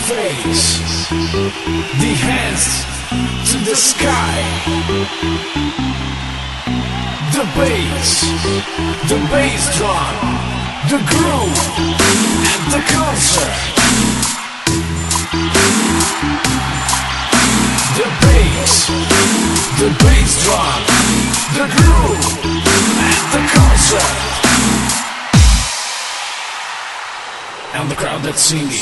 face, the hands to the sky. The bass drum, the groove, and the concert. The bass drum, the groove, and the concert. And the crowd that's singing.